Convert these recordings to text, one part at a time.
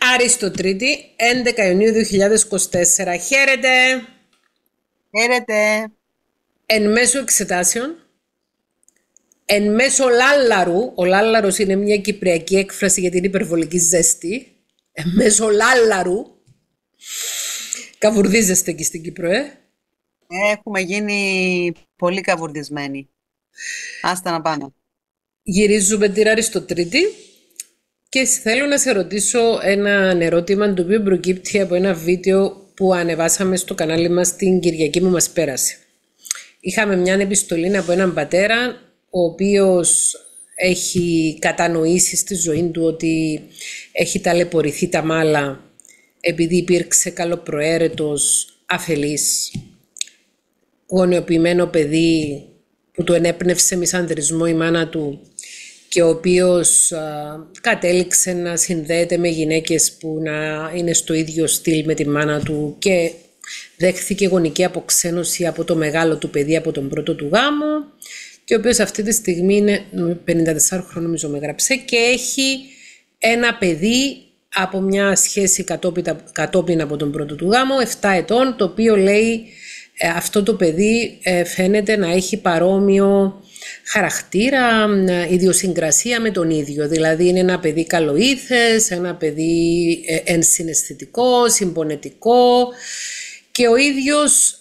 Αριστοτρίτη, 11 Ιουνίου 2024. Χαίρετε! Χαίρετε. Εν μέσω εξετάσεων, εν μέσω λάλαρου, ο λάλαρος είναι μια κυπριακή έκφραση για την υπερβολική ζέστη, εν μέσω λάλαρου, καβουρδίζεστε εκεί στην Κύπρο, Έχουμε γίνει πολύ καβουρδισμένοι. Άστα να πάμε. Γυρίζουμε την Αριστοτρίτη και θέλω να σε ρωτήσω ένα ερώτημα το οποίο προκύπτει από ένα βίντεο που ανεβάσαμε στο κανάλι μας την Κυριακή που μας πέρασε. Είχαμε μια επιστολή από έναν πατέρα ο οποίος έχει κατανοήσει στη ζωή του ότι έχει ταλαιπωρηθεί τα μάλα επειδή υπήρξε καλοπροαίρετος, αφελής, γονεοποιημένο παιδί που του ενέπνευσε μισανδρισμό η μάνα του και ο οποίος κατέληξε να συνδέεται με γυναίκες που να είναι στο ίδιο στυλ με τη μάνα του και δέχθηκε γονική αποξένωση από το μεγάλο του παιδί, από τον πρώτο του γάμο, και ο οποίος αυτή τη στιγμή είναι 54 χρόνων, νομίζω με έγραψε, και έχει ένα παιδί από μια σχέση κατόπιν από τον πρώτο του γάμο, 7 ετών, το οποίο λέει αυτό το παιδί φαίνεται να έχει παρόμοιο χαρακτήρα, ιδιοσυγκρασία με τον ίδιο. Δηλαδή είναι ένα παιδί καλοήθες, ένα παιδί ενσυναισθητικό, συμπονετικό, και ο ίδιος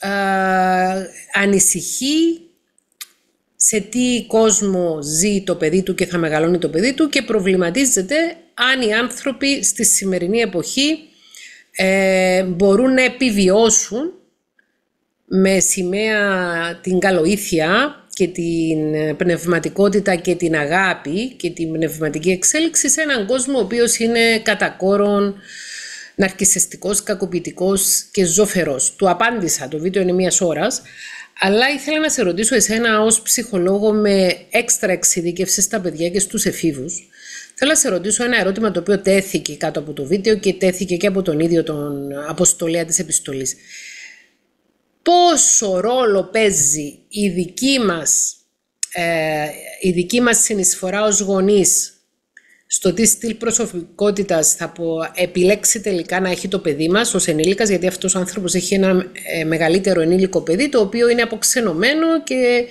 ανησυχεί σε τι κόσμο ζει το παιδί του και θα μεγαλώνει το παιδί του και προβληματίζεται αν οι άνθρωποι στη σημερινή εποχή μπορούν να επιβιώσουν με σημαία την καλοήθεια και την πνευματικότητα και την αγάπη και την πνευματική εξέλιξη σε έναν κόσμο ο οποίος είναι κατά κόρον ναρκισσιστικός, κακοποιητικός και ζωφερός. Του απάντησα, το βίντεο είναι 1 ώρα, αλλά ήθελα να σε ρωτήσω εσένα ως ψυχολόγο με έξτρα εξειδίκευση στα παιδιά και στους εφήβους. Θέλω να σε ρωτήσω ένα ερώτημα το οποίο τέθηκε κάτω από το βίντεο και τέθηκε και από τον ίδιο τον αποστολέα της επιστολής. Πόσο ρόλο παίζει η δική μας συνεισφορά ως γονείς στο τι στυλ προσωπικότητας θα επιλέξει τελικά να έχει το παιδί μας ως ενήλικας, γιατί αυτός ο άνθρωπος έχει ένα μεγαλύτερο ενήλικο παιδί το οποίο είναι αποξενωμένο και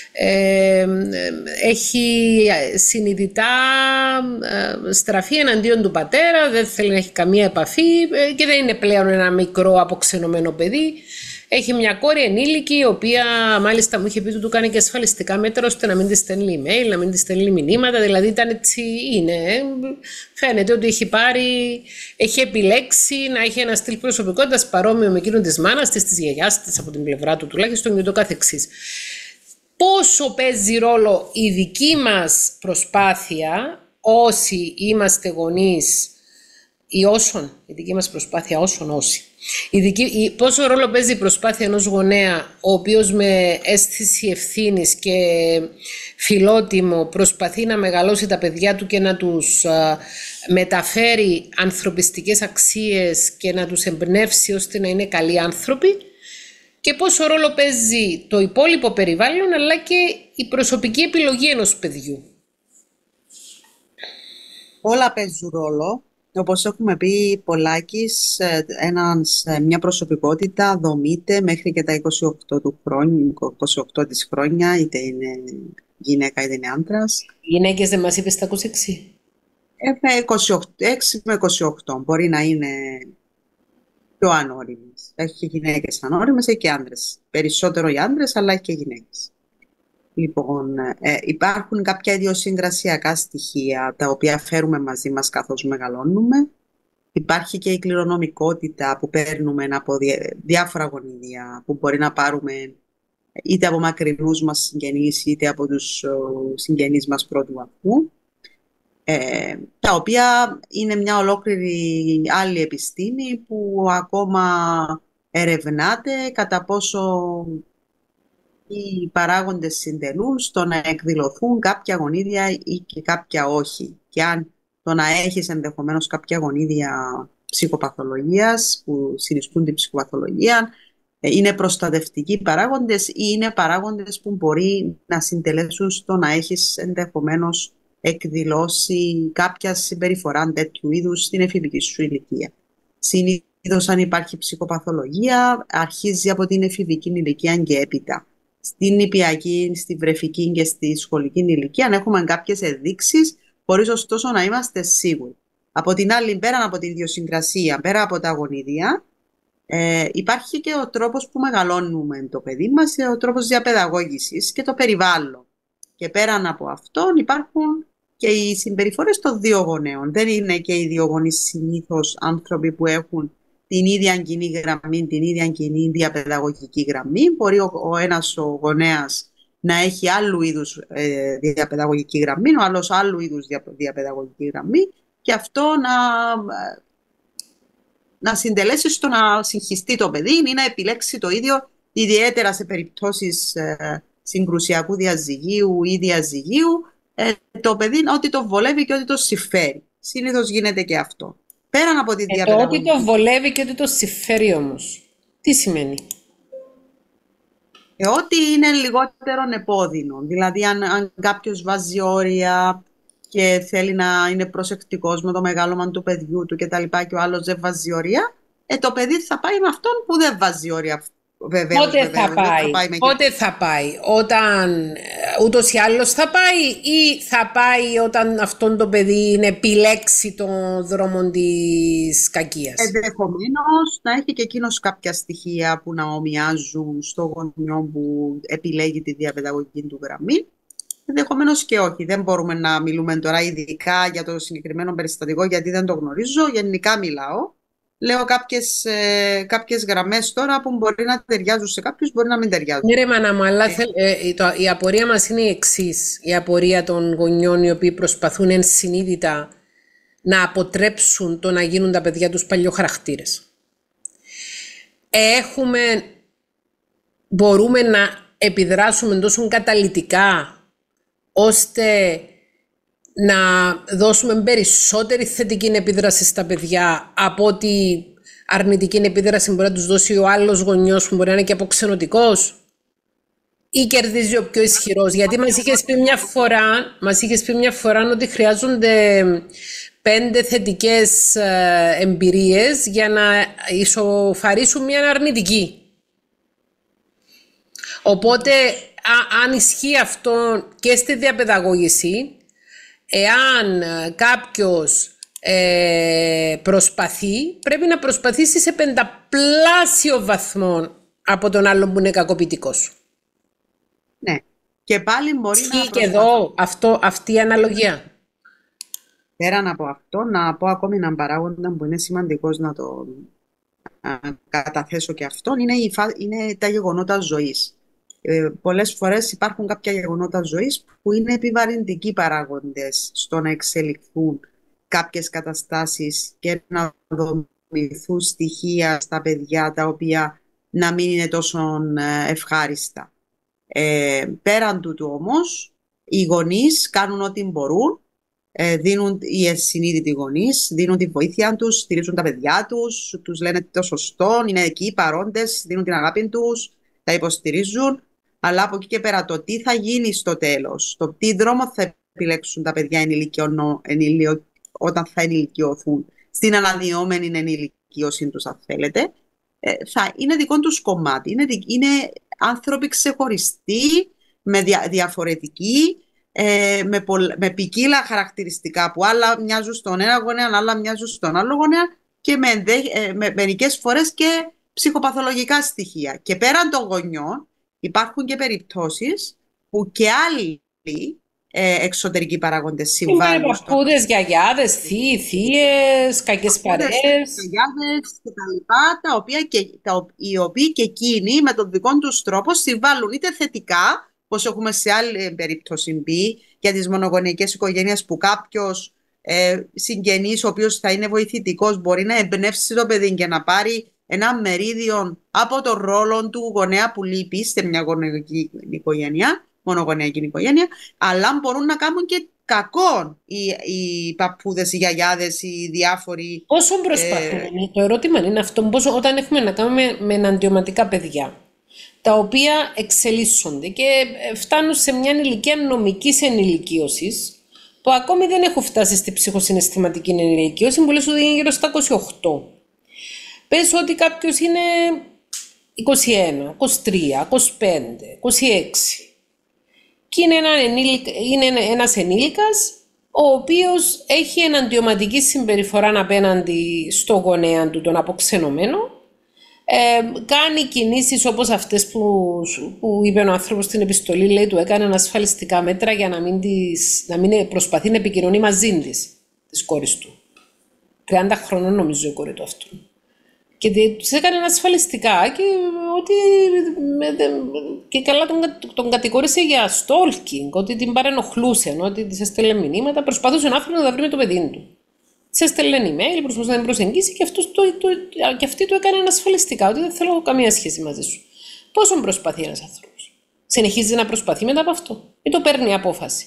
έχει συνειδητά στραφεί εναντίον του πατέρα, δεν θέλει να έχει καμία επαφή και δεν είναι πλέον ένα μικρό αποξενωμένο παιδί. Έχει μια κόρη ενήλικη, η οποία μάλιστα μου είχε πει ότι του κάνει και ασφαλιστικά μέτρα ώστε να μην τη στέλνει email, να μην τη στέλνει μηνύματα. Δηλαδή ήταν έτσι, φαίνεται ότι έχει επιλέξει να έχει ένα στυλ προσωπικότητας παρόμοιο με εκείνον της μάνας της, της γιαγιάς της από την πλευρά του τουλάχιστον και το καθεξής. Πόσο παίζει ρόλο η δική μας προσπάθεια όσοι είμαστε γονείς ή η δική μας προσπάθεια όσοι. Πόσο ρόλο παίζει η προσπάθεια ενός γονέα ο οποίος με αίσθηση ευθύνης και φιλότιμο προσπαθεί να μεγαλώσει τα παιδιά του και να τους μεταφέρει ανθρωπιστικές αξίες και να τους εμπνεύσει ώστε να είναι καλοί άνθρωποι, και πόσο ρόλο παίζει το υπόλοιπο περιβάλλον αλλά και η προσωπική επιλογή ενός παιδιού. Όλα παίζουν ρόλο. Όπως έχουμε πει πολλάκις, μια προσωπικότητα δομείται μέχρι και τα 28 της χρόνια, είτε είναι γυναίκα είτε είναι άντρας. Οι γυναίκες δεν μας είπες τα 26? 26 με 28 μπορεί να είναι πιο ανώριμες. Έχει και γυναίκες ανώριμες, έχει και άντρες. Περισσότερο οι άντρες, αλλά έχει και γυναίκες. Λοιπόν, υπάρχουν κάποια ιδιοσυγκρασιακά στοιχεία τα οποία φέρουμε μαζί μας καθώς μεγαλώνουμε. Υπάρχει και η κληρονομικότητα που παίρνουμε από διάφορα γονίδια που μπορεί να πάρουμε είτε από μακρινούς μας συγγενείς είτε από τους συγγενείς μας πρώτου βαθμού, τα οποία είναι μια ολόκληρη άλλη επιστήμη που ακόμα ερευνάται κατά πόσο οι παράγοντες συντελούν στο να εκδηλωθούν κάποια γονίδια ή και κάποια όχι. Και αν το να έχεις ενδεχομένως κάποια γονίδια ψυχοπαθολογίας που συνιστούν την ψυχοπαθολογία είναι προστατευτικοί παράγοντες ή είναι παράγοντες που μπορεί να συντελέσουν στο να έχεις ενδεχομένως εκδηλώσει κάποια συμπεριφορά τέτοιου είδους στην εφηβική σου ηλικία. Συνήθως αν υπάρχει ψυχοπαθολογία, αρχίζει από την εφηβική ηλικία και έπειτα. Στην νηπιακή, στη βρεφική και στη σχολική ηλικία, αν έχουμε κάποιες ενδείξεις, χωρίς ωστόσο να είμαστε σίγουροι. Από την άλλη, πέρα από τη ιδιοσυγκρασία, πέρα από τα γονίδια, υπάρχει και ο τρόπος που μεγαλώνουμε το παιδί μας, ο τρόπος διαπαιδαγώγησης και το περιβάλλον. Και πέραν από αυτόν υπάρχουν και οι συμπεριφορές των δύο γονέων. Δεν είναι και οι δύο γονείς συνήθως άνθρωποι που έχουν την ίδια κοινή γραμμή, την ίδια κοινή διαπαιδαγωγική γραμμή. Μπορεί ο ένας ο γονέας να έχει άλλου είδους διαπαιδαγωγική γραμμή, ο άλλος άλλου είδους διαπαιδαγωγική γραμμή, και αυτό να συντελέσει στο να συγχυστεί το παιδί ή να επιλέξει το ίδιο, ιδιαίτερα σε περιπτώσεις συγκρουσιακού διαζυγίου ή διαζυγίου, το παιδί ότι το βολεύει και ότι το συμφέρει. Συνήθως γίνεται και αυτό. Πέραν από τη διαπαιδαγωγική. Ότι το βολεύει και ότι το συμφέρει όμως. Τι σημαίνει? Ότι είναι λιγότερο επώδυνο. Δηλαδή αν κάποιος βάζει όρια και θέλει να είναι προσεκτικός με το μεγάλωμα του παιδιού του κτλ. Και ο άλλος δεν βάζει όρια, το παιδί θα πάει με αυτόν που δεν βάζει όρια. Βεβαίως, Πότε θα πάει, όταν ούτως ή άλλως θα πάει, ή θα πάει όταν αυτόν το παιδί είναι επιλέξει τον δρόμο της κακίας? Ενδεχομένως να έχει και εκείνος κάποια στοιχεία που να ομοιάζουν στο γονιό που επιλέγει τη διαπαιδαγωγική του γραμμή. Ενδεχομένως και όχι. Δεν μπορούμε να μιλούμε τώρα ειδικά για το συγκεκριμένο περιστατικό, γιατί δεν το γνωρίζω. Γενικά μιλάω. Λέω κάποιες γραμμές τώρα που μπορεί να ταιριάζουν σε κάποιους, μπορεί να μην ταιριάζουν. Ναι ρε μάνα μου, αλλά η απορία μας είναι η εξής. Η απορία των γονιών οι οποίοι προσπαθούν ενσυνείδητα να αποτρέψουν το να γίνουν τα παιδιά τους παλιοχαρακτήρες. Μπορούμε να επιδράσουμε τόσο καταλυτικά ώστε να δώσουμε περισσότερη θετική επίδραση στα παιδιά από ότι αρνητική επίδραση μπορεί να τους δώσει ο άλλος γονιός που μπορεί να είναι και αποξενωτικός, ή κερδίζει ο πιο ισχυρός? Γιατί μας είχες πει μια φορά ότι χρειάζονται 5 θετικές εμπειρίες για να ισοφαρίσουν μια αρνητική. Οπότε αν ισχύει αυτό και στη διαπαιδαγώγηση, εάν κάποιος προσπαθεί, πρέπει να προσπαθήσει σε 5πλάσιο βαθμό από τον άλλον που είναι κακοποιητικός. Ναι. Και πάλι μπορεί να προσπαθεί. Και εδώ αυτή η αναλογία. Πέραν από αυτό, να πω ακόμη έναν παράγοντα που είναι σημαντικός να το καταθέσω και αυτό, είναι τα γεγονότα ζωής. Πολλές φορές υπάρχουν κάποια γεγονότα ζωής που είναι επιβαρυντικοί παράγοντες στο να εξελιχθούν κάποιες καταστάσεις και να δομηθούν στοιχεία στα παιδιά τα οποία να μην είναι τόσο ευχάριστα. Πέραν τούτου όμως, οι γονείς κάνουν ό,τι μπορούν, δίνουν οι ενσυνείδητοι γονείς, δίνουν τη βοήθεια τους, στηρίζουν τα παιδιά τους, τους λένε το σωστό, είναι εκεί παρόντες, δίνουν την αγάπη τους, τα υποστηρίζουν. Αλλά από εκεί και πέρα το τι θα γίνει στο τέλος, το τι δρόμο θα επιλέξουν τα παιδιά όταν θα ενηλικιωθούν, στην αναδυόμενη ενηλικίωση τους, αν θέλετε, θα είναι δικό τους κομμάτι. Είναι άνθρωποι ξεχωριστοί, διαφορετικοί, με ποικίλα χαρακτηριστικά που άλλα μοιάζουν στον ένα γονέα, άλλα μοιάζουν στον άλλο γονέα και με μερικές φορές και ψυχοπαθολογικά στοιχεία. Και πέραν των γονιών, υπάρχουν και περιπτώσεις που και άλλοι εξωτερικοί παράγοντες συμβάλλουν. Παππούδες, γιαγιάδες, θείες, κακές παρέες. Γιαγιάδες και τα λοιπά, οι οποίοι και εκείνοι με τον δικό τους τρόπο συμβάλλουν είτε θετικά, όπως έχουμε σε άλλη περίπτωση πει, για τις μονογονεϊκές οικογένειες που κάποιος συγγενής ο οποίος θα είναι βοηθητικός μπορεί να εμπνεύσει το παιδί και να πάρει ένα μερίδιο από τον ρόλο του γονέα που λείπει σε μια μονογονεϊκή οικογένεια, αλλά μπορούν να κάνουν και κακό οι παππούδες, οι γιαγιάδες, οι διάφοροι. Πόσο προσπαθούν, το ερώτημα είναι αυτό, όταν έχουμε να κάνουμε με εναντιωματικά παιδιά, τα οποία εξελίσσονται και φτάνουν σε μια ηλικία νομικής ενηλικίωσης, που ακόμη δεν έχουν φτάσει στη ψυχοσυναισθηματική ενηλικίωση, που λες ότι είναι γύρω στα 28. Πες ότι κάποιος είναι 21, 23, 25, 26 και είναι ένας ενήλικας ο οποίος έχει εναντιωματική συμπεριφορά απέναντι στο γονέα του, τον αποξενωμένο, κάνει κινήσεις όπως αυτές που είπε ο άνθρωπος στην επιστολή, λέει του έκανε ασφαλιστικά μέτρα για να μην προσπαθεί να επικοινωνεί μαζί της κόρης του. 30 χρονών νομίζω η κόρη του αυτού. Και τους έκανε ασφαλιστικά και καλά τον κατηγόρησε για stalking, ότι την παρενοχλούσε, ότι της έστελνε μηνύματα, προσπαθούσε ο άνθρωπος να τα βρει με το παιδί του. Της έστελνε email, προσπαθούσε να την προσεγγίσει και αυτή του έκανε ασφαλιστικά, ότι δεν θέλω καμία σχέση μαζί σου. Πόσο προσπαθεί ένας άνθρωπος? Συνεχίζει να προσπαθεί μετά από αυτό ή το παίρνει απόφαση?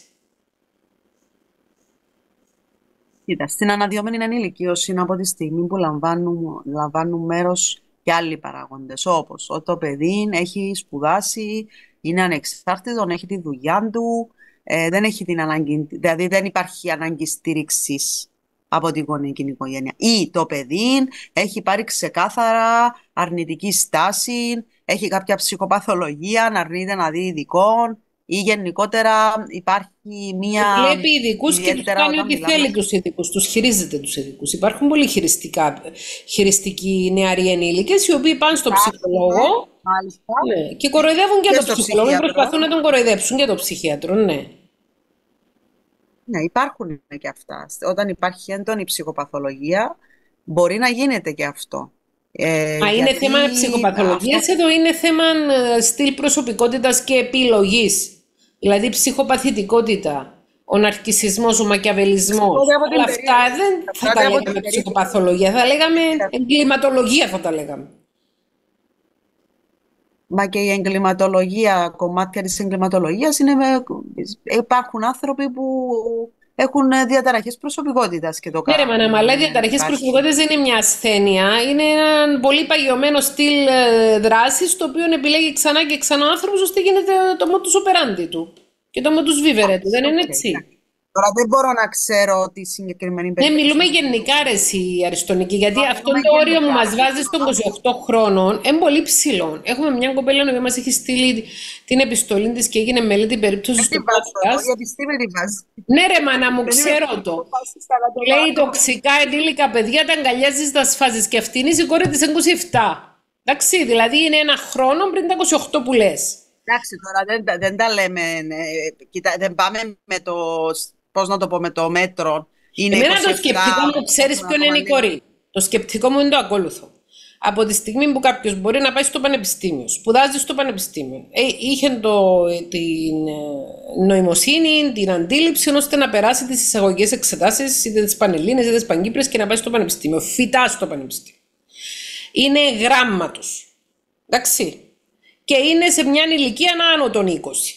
Κοίτα, στην αναδυόμενη ενηλικίωση είναι από τη στιγμή που λαμβάνουν μέρος και άλλοι παράγοντες, όπως ότι το παιδί έχει σπουδάσει, είναι ανεξάρτητο, έχει τη δουλειά του, δεν έχει την ανάγκη, δηλαδή δεν υπάρχει ανάγκη στήριξης από την γονική οικογένεια. Ή το παιδί έχει πάρει ξεκάθαρα αρνητική στάση, έχει κάποια ψυχοπαθολογία, αρνείται να δει ειδικών, ή γενικότερα υπάρχει μία. Βλέπει ειδικούς και τους κάνει ό,τι θέλει τους ειδικούς, τους χειρίζεται τους ειδικούς. Υπάρχουν πολύ χειριστικοί νεαροί ενήλικες, οι οποίοι πάνε στο ψυχολόγο, ναι, και κοροϊδεύουν και τον ψυχολόγο, προσπαθούν να τον κοροϊδέψουν και τον ψυχίατρο, ναι. Ναι, υπάρχουν και αυτά. Όταν υπάρχει έντονη ψυχοπαθολογία, μπορεί να γίνεται και αυτό. Είναι θέμα ψυχοπαθολογίας, εδώ είναι θέμα στυλ προσωπικότητας και επιλογής. Δηλαδή ψυχοπαθητικότητα, ο ναρκισσισμός, ο μακιαβελισμός. Όλα αυτά δεν θα τα λέγαμε ψυχοπαθολογία, θα λέγαμε εγκληματολογία θα τα λέγαμε. Μα και η εγκληματολογία, κομμάτια της εγκληματολογίας υπάρχουν άνθρωποι που έχουν διαταραχές προσωπικότητας και το κάνουν. Ναι, ρε, αλλά διαταραχές προσωπικότητας δεν είναι μια ασθένεια. Είναι ένα πολύ παγιωμένο στυλ δράσης, το οποίο επιλέγει ξανά και ξανά ο άνθρωπος, ώστε γίνεται το modus operandi του και το modus vivere του. Δεν είναι έτσι? Τώρα δεν μπορώ να ξέρω τη συγκεκριμένη περίπτωση. Ναι, μιλούμε γενικά, ρε εσύ, Αριστονική, γιατί αυτό το όριο που μας βάζει στον 28 χρόνων είναι πολύ ψηλό. Έχουμε μια κοπέλα που μας έχει στείλει την επιστολή της και έγινε μελέτη περίπτωση στο podcast. Η επιστήμη τη βάζει. Ναι, ρε μάνα μου, ξέρω το. Λέει τοξικά ενήλικα παιδιά τα αγκαλιάζεις, τα σφάζεις, και αυτή είναι η κόρη της 27. Εντάξει, δηλαδή είναι ένα χρόνο πριν τα 28 που λες. Εντάξει, τώρα δεν τα λέμε, δεν πάμε με το. Πώς να το πω, με το μέτρο. Εμένα το σκεπτικό μου, ξέρεις ποιο είναι η κορή? Το σκεπτικό μου είναι το ακόλουθο. Από τη στιγμή που κάποιος μπορεί να πάει στο πανεπιστήμιο, σπουδάζει στο πανεπιστήμιο, είχε την νοημοσύνη, την αντίληψη, ώστε να περάσει τις εισαγωγικές εξετάσεις, είτε τις Πανελλήνες είτε τις Παγκύπριες, και να πάει στο πανεπιστήμιο. Φυτά στο πανεπιστήμιο. Είναι γράμματος. Εντάξει. Και είναι σε μια ηλικία άνω των 20.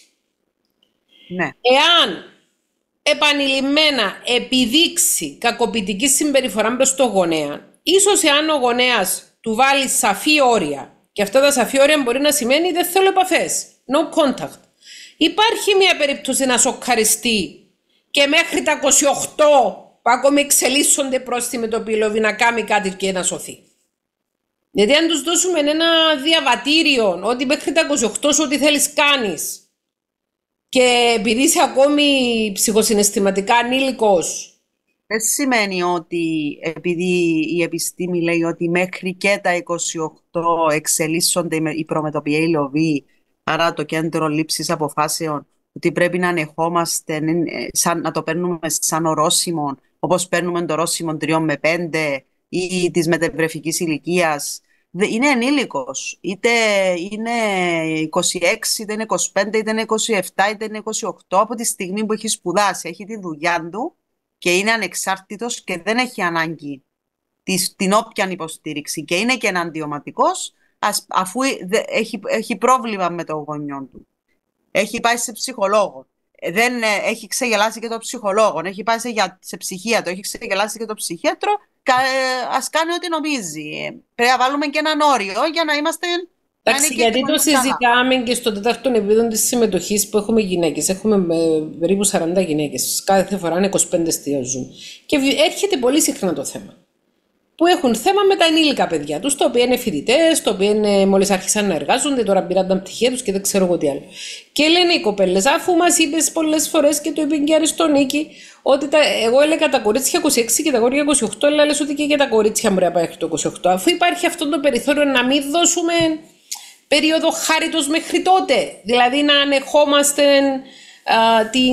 Ναι. Εάν επανειλημμένα επιδείξει κακοποιητική συμπεριφορά προς το γονέα, ίσως εάν ο γονέας του βάλει σαφή όρια, και αυτά τα σαφή όρια μπορεί να σημαίνει δεν θέλω επαφές, no contact, υπάρχει μια περίπτωση να σοκαριστεί και μέχρι τα 28 που ακόμη εξελίσσονται προς τη μετωπιλόβη να κάνει κάτι και να σωθεί. Γιατί αν τους δώσουμε ένα διαβατήριο ότι μέχρι τα 28 σου ό,τι θέλεις κάνεις, και επειδή είσαι ακόμη ψυχοσυναισθηματικά ανήλικος. Δεν σημαίνει ότι επειδή η επιστήμη λέει ότι μέχρι και τα 28 εξελίσσονται οι προμετωπιαίοι λοβοί, άρα το κέντρο λήψης αποφάσεων, ότι πρέπει να ανεχόμαστε, να το παίρνουμε σαν ορόσημο, όπως παίρνουμε το ορόσημο 3 με 5 ή της μετευρεφικής ηλικίας. Είναι ενήλικος, είτε είναι 26, είτε είναι 25, είτε είναι 27, είτε είναι 28, από τη στιγμή που έχει σπουδάσει, έχει τη δουλειά του και είναι ανεξάρτητος και δεν έχει ανάγκη την όποια υποστήριξη και είναι και εναντιωματικός, αφού έχει πρόβλημα με το γονιό του. Έχει πάει σε ψυχολόγο. Έχει ξεγελάσει και το ψυχολόγο. Έχει πάει σε ψυχίατρο. Έχει ξεγελάσει και το ψυχίατρο. Ας κάνει ό,τι νομίζει. Πρέπει να βάλουμε και έναν όριο για να είμαστε. Εντάξει, γιατί το συζητάμε και στο τέταρτο επίπεδο της συμμετοχής που έχουμε γυναίκες. Έχουμε περίπου 40 γυναίκες. Κάθε φορά είναι 25 εστιάζουν. Και έρχεται πολύ συχνά το θέμα. Που έχουν θέμα με τα ενήλικα παιδιά τους, τα οποία είναι φοιτητές, τα οποία μόλις άρχισαν να εργάζονται, τώρα πήραν τα πτυχία τους και δεν ξέρω εγώ τι άλλο. Και λένε οι κοπέλες, αφού μας είπες πολλές φορές και το είπε και Αριστονίκη, ότι εγώ έλεγα τα κορίτσια 26 και τα αγόρια 28, αλλά λες ότι και για τα κορίτσια μπορεί να πάει μέχρι το 28. Αφού υπάρχει αυτό το περιθώριο να μην δώσουμε περίοδο χάριτος μέχρι τότε. Δηλαδή να ανεχόμαστε την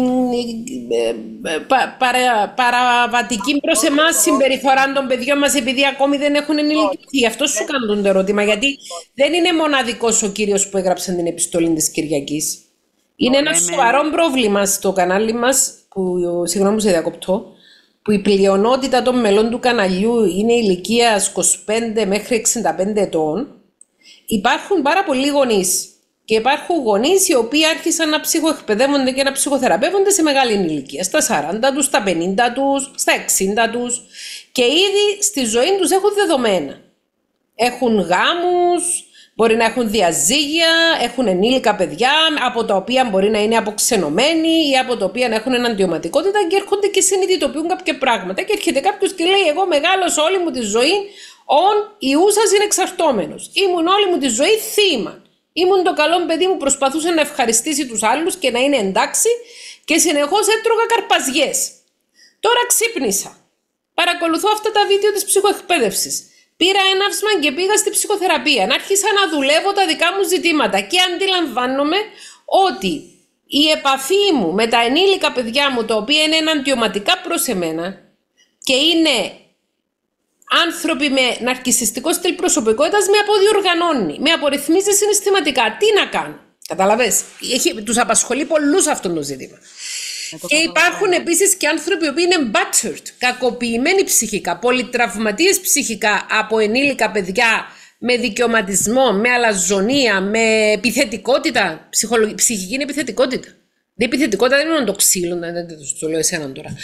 παραβατική προς εμάς συμπεριφορά των παιδιών μας επειδή ακόμη δεν έχουν ενηλικιωθεί. Αυτό σου κάνω το ερώτημα, γιατί δεν είναι μοναδικός ο κύριος που έγραψε την επιστολή της Κυριακής. Είναι ένα σοβαρό πρόβλημα στο κανάλι μας, που, συγγνώμη σε διακοπτώ, που η πλειονότητα των μελών του καναλιού είναι ηλικίας 25 μέχρι 65 ετών. Υπάρχουν πάρα πολλοί γονείς. Και υπάρχουν γονείς οι οποίοι άρχισαν να ψυχοεκπαιδεύονται και να ψυχοθεραπεύονται σε μεγάλη ηλικία. Στα 40 τους, στα 50 τους, στα 60 τους. Και ήδη στη ζωή τους έχουν δεδομένα. Έχουν γάμους, μπορεί να έχουν διαζύγια, έχουν ενήλικα παιδιά, από τα οποία μπορεί να είναι αποξενωμένοι ή από τα οποία να έχουν εναντιωματικότητα και έρχονται και συνειδητοποιούν κάποια πράγματα. Και έρχεται κάποιος και λέει: εγώ μεγάλωσα όλη μου τη ζωή, ιούσας είναι εξαρτώμενος. Ήμουν όλη μου τη ζωή θύμα. Ήμουν το καλό παιδί μου, προσπαθούσε να ευχαριστήσει τους άλλους και να είναι εντάξει και συνεχώς έτρωγα καρπαζιές. Τώρα ξύπνησα. Παρακολουθώ αυτά τα βίντεο της ψυχοεκπαίδευσης. Πήρα έναυσμα και πήγα στη ψυχοθεραπεία. Άρχισα να δουλεύω τα δικά μου ζητήματα και αντιλαμβάνομαι ότι η επαφή μου με τα ενήλικα παιδιά μου, τα οποία είναι εναντιωματικά προς εμένα και είναι άνθρωποι με ναρκισσιστικό στυλ προσωπικότητας, με αποδιοργανώνει, με απορριθμίζει συναισθηματικά. Τι να κάνω, καταλαβες, τους απασχολεί πολλούς αυτό το ζήτημα. Και υπάρχουν επίσης και άνθρωποι που είναι battered, κακοποιημένοι ψυχικά, πολυτραυματίες ψυχικά από ενήλικα παιδιά, με δικαιωματισμό, με αλαζονία, με επιθετικότητα. Ψυχική είναι επιθετικότητα. Η επιθετικότητα δεν είναι το ξύλο, δεν το λέω εσέναν τώρα.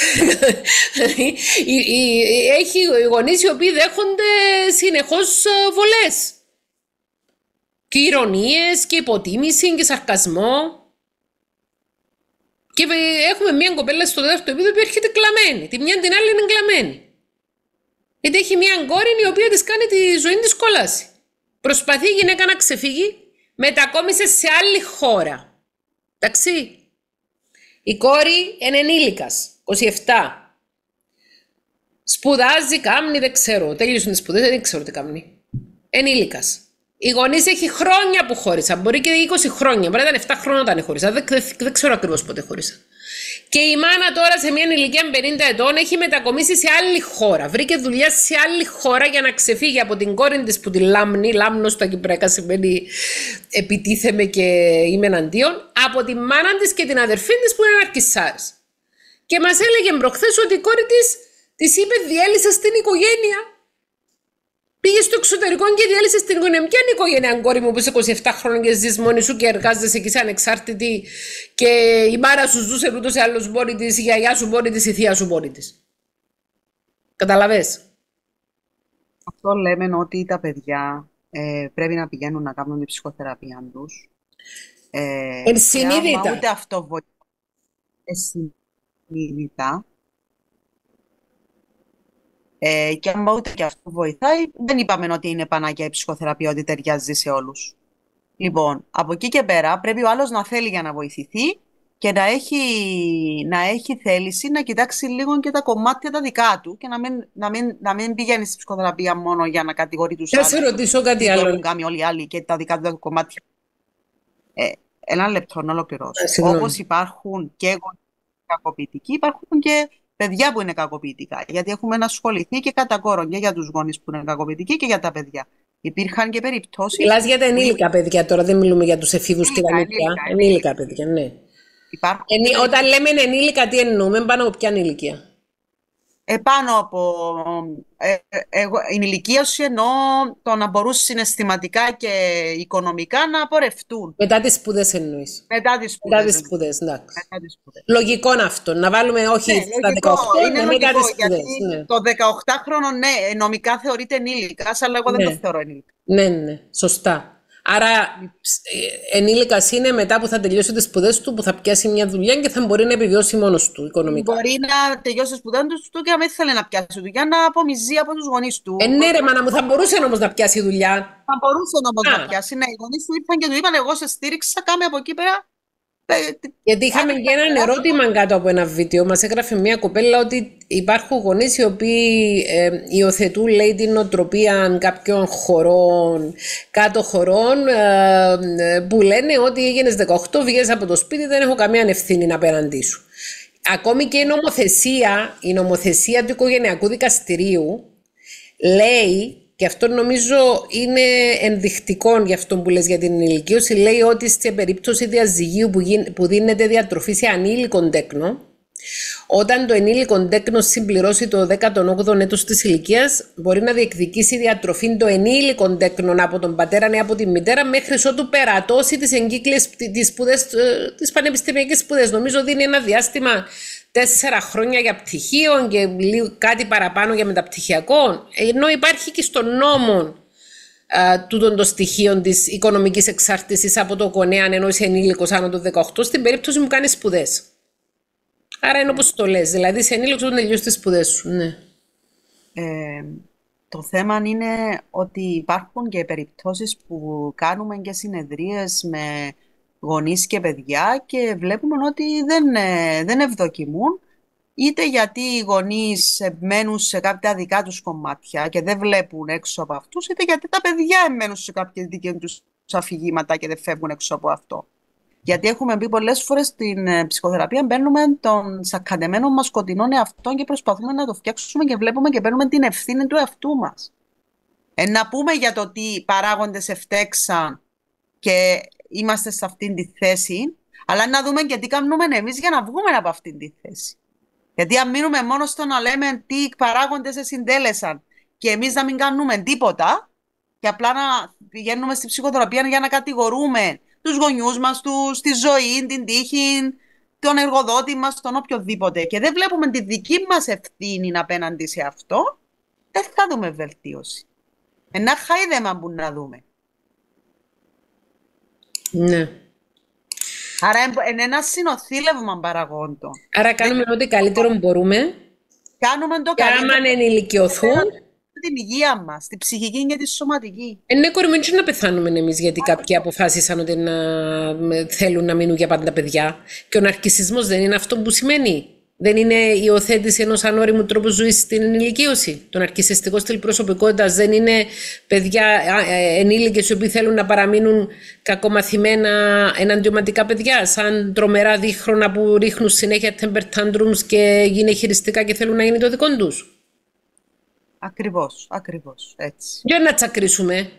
Έχει γονείς οι οποίοι δέχονται συνεχώς βολές. Και ηρωνίες και υποτίμηση και σαρκασμό. Και έχουμε μια κοπέλα στο δεύτερο επίπεδο που έρχεται κλαμμένη. Τη μια την άλλη είναι κλαμμένη. Γιατί έχει μια κόρη η οποία της κάνει τη ζωή της κόλαση. Προσπαθεί η γυναίκα να ξεφύγει, μετακόμισε σε άλλη χώρα. Εντάξει, η κόρη είναι ενήλικας, 27. Σπουδάζει, κάμνη, δεν ξέρω. Τέλειωσαν τις σπουδές, δεν ξέρω τι κάμνη. Ενήλικας. Οι γονείς έχει χρόνια που χώρισαν, μπορεί και 20 χρόνια. Μπορεί να ήταν 7 χρόνια όταν χώρισαν, δεν ξέρω ακριβώς πότε χώρισαν. Και η μάνα τώρα σε μια ηλικία 50 ετών έχει μετακομίσει σε άλλη χώρα. Βρήκε δουλειά σε άλλη χώρα για να ξεφύγει από την κόρη της που τη λάμνει. Λάμνο στα κυπριακά σημαίνει επιτίθεμαι και είμαι εναντίον. Από τη μάνα της και την αδερφή της που είναι αρκισάρες. Και μας έλεγε προχθές ότι η κόρη της είπε: διέλυσα στην οικογένεια. Πήγε στο εξωτερικό και διέλυσε στην οικογένεια. Ποια είναι η οικογένεια, κόρη μου, που είσαι 27 χρόνια και ζεις μόνη σου και εργάζεσαι και είσαι ανεξάρτητη και η μάρα σου ζούσε ούτως ή άλλως μόνη της, η γιαγιά σου μόνη της, η θεία σου μόνη της. Καταλαβες. Αυτό λέμε ότι τα παιδιά πρέπει να πηγαίνουν να κάνουν την ψυχοθεραπεία τους. Ενσυνείδητα. Ούτε αυτό βοηθάει. Ενσυνείδητα. Και αν ούτε και αυτό βοηθάει, δεν είπαμε ότι είναι πανάκια η ψυχοθεραπεία, ότι ταιριάζει σε όλους. Λοιπόν, από εκεί και πέρα πρέπει ο άλλος να θέλει για να βοηθηθεί και να έχει θέληση να κοιτάξει λίγο και τα κομμάτια τα δικά του και να μην πηγαίνει στη ψυχοθεραπεία μόνο για να κατηγορεί τους άλλους. Θα σε ρωτήσω κάτι άλλο. Που κάνουν όλοι οι άλλοι και τα δικά του τα κομμάτια. Ένα λεπτό να ολοκληρώσω. Όπως υπάρχουν και γονείς κακοποιητικοί, υπάρχουν και παιδιά που είναι κακοποιητικά. Γιατί έχουμε να ασχοληθεί και κατά κόρον και για τους γονείς που είναι κακοποιητικοί και για τα παιδιά. Υπήρχαν και περιπτώσεις. Μιλάς για τα ενήλικα παιδιά τώρα, δεν μιλούμε για τους εφήβους και τα παιδιά. Ενήλικα παιδιά, ναι. Όταν λέμε ενήλικα, τι εννοούμε, πάνω από ποια ηλικία? Επάνω από ενηλικίωση εννοώ το να μπορούν συναισθηματικά και οικονομικά να απορρευτούν. Μετά τις σπουδές εννοείς. Μετά τις σπουδές, εντάξει. Λογικό αυτό, να βάλουμε όχι στα 18, είναι μετά τις σπουδές. Ναι. Το 18χρονο, ναι, νομικά θεωρείται ενήλικας, αλλά εγώ δεν το θεωρώ ενήλικα. Ναι, σωστά. Άρα ενήλικας είναι μετά που θα τελειώσει τις σπουδές του, που θα πιάσει μια δουλειά και θα μπορεί να επιβιώσει μόνος του οικονομικά. Μπορεί να τελειώσει τις σπουδές του και να μην θέλει να πιάσει δουλειά, να απομυζεί από τους γονείς του. Ναι ρε μάνα μου, θα μπορούσε όμως να πιάσει δουλειά. Θα μπορούσε όμως να πιάσει. Ναι, οι γονείς του ήρθαν και του είπαν: εγώ σε στήριξα, κάμε από εκεί πέρα. Γιατί είχαμε και ένα ερώτημα κάτω από ένα βίντεο. Μας έγραφε μια κοπέλα ότι υπάρχουν γονείς οι οποίοι υιοθετούν, λέει, την νοοτροπία κάποιων χωρών, κάτω χωρών, που λένε ότι έγινες 18, βγες από το σπίτι, δεν έχω καμία ευθύνη απέναντί σου. Ακόμη και η νομοθεσία του οικογενειακού δικαστηρίου λέει, και αυτό νομίζω είναι ενδεικτικό για αυτό που λες για την ενηλικίωση, λέει ότι σε περίπτωση διαζυγίου που δίνεται διατροφή σε ανήλικον τέκνο, όταν το ενήλικον τέκνο συμπληρώσει το 18ο έτος της ηλικίας, μπορεί να διεκδικήσει διατροφή το ενήλικον τέκνο από τον πατέρα ή από τη μητέρα μέχρι ότου περατώσει τις εγκύκλειες, τις πανεπιστημιακές σπουδές. Νομίζω δίνει ένα διάστημα 4 χρόνια για πτυχίο και κάτι παραπάνω για μεταπτυχιακό, ενώ υπάρχει και στον νόμο τούτων των στοιχείων της οικονομικής εξάρτησης από το γονέα αν ενός ενήλικος άνω των 18 στην περίπτωση που κάνει σπουδές. Άρα είναι όπως το λες, δηλαδή σε ενήλικος όταν τελειώσεις τις σπουδές σου. Ναι. Το θέμα είναι ότι υπάρχουν και περιπτώσεις που κάνουμε και συνεδρίες με γονείς και παιδιά και βλέπουμε ότι δεν ευδοκιμούν, είτε γιατί οι γονείς μένουν σε κάποια δικά τους κομμάτια και δεν βλέπουν έξω από αυτούς, είτε γιατί τα παιδιά μένουν σε κάποια δικά τους αφηγήματα και δεν φεύγουν έξω από αυτό. Γιατί έχουμε πει πολλές φορές στην ψυχοθεραπεία, μπαίνουμε των σακαντεμένων μας σκοτεινών εαυτών και προσπαθούμε να το φτιάξουμε και βλέπουμε και παίρνουμε την ευθύνη του εαυτού μας. Να πούμε για το τι παράγοντες εφτέξαν και είμαστε σε αυτήν τη θέση, αλλά να δούμε και τι κάνουμε εμείς για να βγούμε από αυτήν τη θέση. Γιατί αν μείνουμε μόνο στο να λέμε τι παράγοντες συντέλεσαν και εμείς να μην κάνουμε τίποτα και απλά να πηγαίνουμε στη ψυχοθεραπεία για να κατηγορούμε τους γονιούς μας, τη ζωή, την τύχη, τον εργοδότη μας, τον οποιοδήποτε και δεν βλέπουμε τη δική μας ευθύνη απέναντι σε αυτό, δεν θα δούμε βελτίωση. Ένα χάιδεμα που να δούμε. Ναι. Άρα είναι ένα συνοθήλευμα παραγόντων. Άρα κάνουμε ό,τι καλύτερο μπορούμε. Κάνουμε το και καλύτερο. άμα ενηλικιωθούν, την υγεία μας, την ψυχική και τη σωματική. Ναι, κορμί, να πεθάνουμε εμείς γιατί κάποιοι αποφάσισαν ότι θέλουν να μείνουν για πάντα παιδιά. Και ο ναρκισσισμός δεν είναι αυτό που σημαίνει. Δεν είναι η υιοθέτηση ενός ανώριμου τρόπου ζωής στην ενηλικίωση. Το ναρκισσιστικό στυλ προσωπικότητας δεν είναι παιδιά ενήλικες οι οποίοι θέλουν να παραμείνουν κακομαθημένα εναντιωματικά παιδιά, σαν τρομερά δίχρονα που ρίχνουν συνέχεια temper tantrums και είναι χειριστικά και θέλουν να γίνει το δικό τους. Ακριβώς, έτσι. Για να τσακρίσουμε.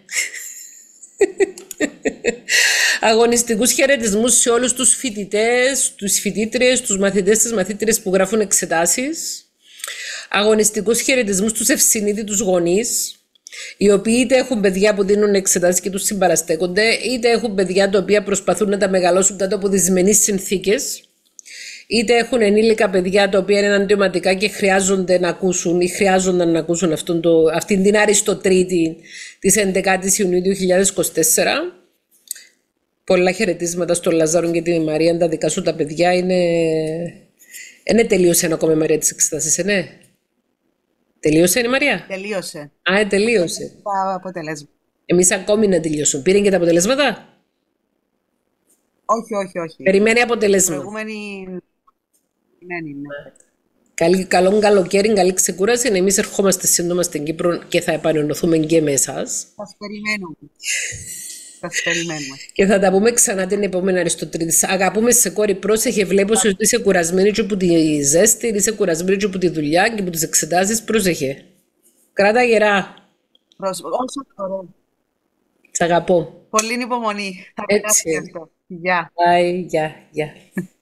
Αγωνιστικούς χαιρετισμούς σε όλους τους φοιτητές, τους φοιτήτριες, τους μαθητές, τις μαθήτριες που γράφουν εξετάσεις. Αγωνιστικούς χαιρετισμούς στους ευσυνείδητους γονείς, οι οποίοι είτε έχουν παιδιά που δίνουν εξετάσεις και τους συμπαραστέκονται, είτε έχουν παιδιά τα οποία προσπαθούν να τα μεγαλώσουν κάτω από δυσμενείς συνθήκες, είτε έχουν ενήλικα παιδιά τα οποία είναι αντιωματικά και χρειάζονται να ακούσουν ή χρειάζονταν να ακούσουν αυτήν την αριστοτρίτη της 11ης Ιουνίου 2024. Πολλά χαιρετίσματα στον Λαζάρο και τη Μαρία. Τα δικά σου τα παιδιά είναι τελείωσε ακόμα η Μαρία της εξετάσεις, ναι. Τελείωσε η Μαρία. Τελείωσε. Τελείωσε. Τα αποτελέσματα. Εμείς ακόμη να τελειώσουν. Πήραν και τα αποτελέσματα. Όχι. Περιμένει αποτελέσματα. Προηγούμενη. Ναι. Καλό καλοκαίρι, καλή ξεκούραση. Εμείς ερχόμαστε σύντομα στην Κύπρο και θα επανενωθούμε και με εσάς. Σας περιμένουμε. Και θα τα πούμε ξανά την επόμενη Αριστοτρίτη. Αγαπούμε σε κόρη, πρόσεχε. Βλέπω ότι είσαι κουρασμένη και από τη ζέστη, είσαι κουρασμένη και από τη δουλειά και από τις εξετάσεις. Πρόσεχε. Κράτα γερά. Όσο μπορώ. Σ' αγαπώ. Πολύ υπομονή. Θα Έτσι. αυτό. Γεια. Bye. Γεια.